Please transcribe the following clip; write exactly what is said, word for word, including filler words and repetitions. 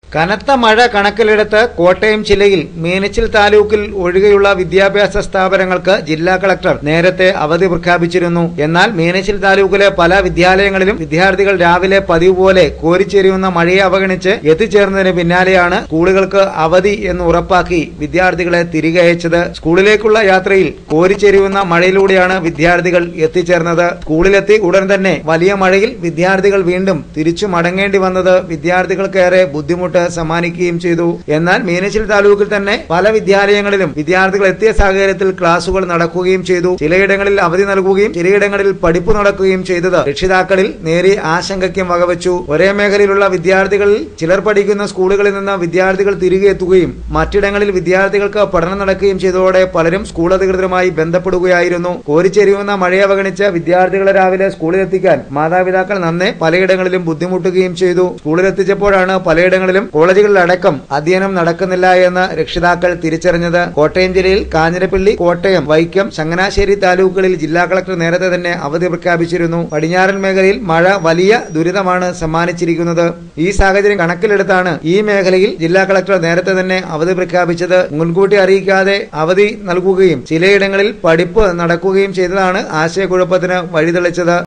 കനത്ത മഴ കണക്കിലെടുത്ത് കോട്ടയം ജില്ലയിൽ മീനച്ചിൽ താലൂക്കിൽ ഒഴികെയുള്ള വിദ്യാഭ്യാസ സ്ഥാപനങ്ങൾക്ക് ജില്ലാ കളക്ടർ നേരത്തെ അവധി പ്രഖ്യാപിച്ചിരുന്നു. എന്നാൽ മീനച്ചിൽ താലൂക്കിലെ പല വിദ്യാലയങ്ങളിലും വിദ്യാർത്ഥികൾ രാവിലെ പതിവ് പോലെ കോരിച്ചെരിയുന്ന മഴയെ അവഗണിച്ച് എത്തിച്ചേർന്നതിന് പിന്നാലെയാണ് സ്കൂളുകൾക്ക് അവധി എന്ന് ഉറപ്പാക്കി വിദ്യാർത്ഥികളെ തിരികെ അയച്ചത്. സ്കൂളിലേക്കുള്ള യാത്രയിൽ കോരിച്ചെരിയുന്ന മഴയിലൂടെയാണ് വിദ്യാർത്ഥികൾ എത്തിച്ചേർന്നത്. സ്കൂളിലെത്തി ഉടൻ തന്നെ വലിയ മഴയിൽ വിദ്യാർത്ഥികൾ വീണ്ടും തിരിച്ചു മടങ്ങേണ്ടി വന്നത് വിദ്യാർത്ഥികൾക്കേറെ ബുദ്ധിമുട്ട് സമ്മാനിക്കുകയും ചെയ്തു. എന്നാൽ മീനച്ചിൽ താലൂക്കിൽ തന്നെ പല വിദ്യാലയങ്ങളിലും വിദ്യാർത്ഥികൾ എത്തിയ സാഹചര്യത്തിൽ ക്ലാസുകൾ നടക്കുകയും ചെയ്തു. ചിലയിടങ്ങളിൽ അവധി നൽകുകയും ചിലയിടങ്ങളിൽ പഠിപ്പ് നടക്കുകയും ചെയ്തത് രക്ഷിതാക്കളിൽ നേരിയ ആശങ്കയ്ക്കും വകവച്ചു. ഒരേ മേഖലയിലുള്ള വിദ്യാർത്ഥികളിൽ ചിലർ പഠിക്കുന്ന സ്കൂളുകളിൽ നിന്ന് വിദ്യാർത്ഥികൾ തിരികെ എത്തുകയും മറ്റിടങ്ങളിൽ വിദ്യാർത്ഥികൾക്ക് പഠനം നടക്കുകയും ചെയ്തതോടെ പലരും സ്കൂൾ അധികൃതരുമായി ബന്ധപ്പെടുകയായിരുന്നു. കോരിച്ചെരിയുന്ന മഴയെ അവഗണിച്ച് വിദ്യാർത്ഥികളെ രാവിലെ സ്കൂളിലെത്തിക്കാൻ മാതാപിതാക്കൾ നന്നേ പലയിടങ്ങളിലും ബുദ്ധിമുട്ടുകയും ചെയ്തു. സ്കൂളിലെത്തിച്ചപ്പോഴാണ് പലയിടങ്ങളിലും കോളേജുകളിലടക്കം അധ്യയനം നടക്കുന്നില്ല എന്ന് രക്ഷിതാക്കൾ തിരിച്ചറിഞ്ഞത്. കോട്ടയം ജില്ലയിൽ കാഞ്ഞിരപ്പള്ളി, കോട്ടയം, വൈക്കം, ചങ്ങനാശ്ശേരി താലൂക്കുകളിൽ ജില്ലാ കളക്ടർ നേരത്തെ തന്നെ അവധി പ്രഖ്യാപിച്ചിരുന്നു. പടിഞ്ഞാറൻ മേഖലയിൽ മഴ വലിയ ദുരിതമാണ് സമ്മാനിച്ചിരിക്കുന്നത്. ഈ സാഹചര്യം കണക്കിലെടുത്താണ് ഈ മേഖലയിൽ ജില്ലാ കളക്ടർ നേരത്തെ തന്നെ അവധി പ്രഖ്യാപിച്ചത്. മുൻകൂട്ടി അറിയിക്കാതെ അവധി നൽകുകയും ചിലയിടങ്ങളിൽ പഠിപ്പ് നടക്കുകയും ചെയ്തതാണ് ആശയക്കുഴപ്പത്തിന് വഴിതെളിച്ചത്.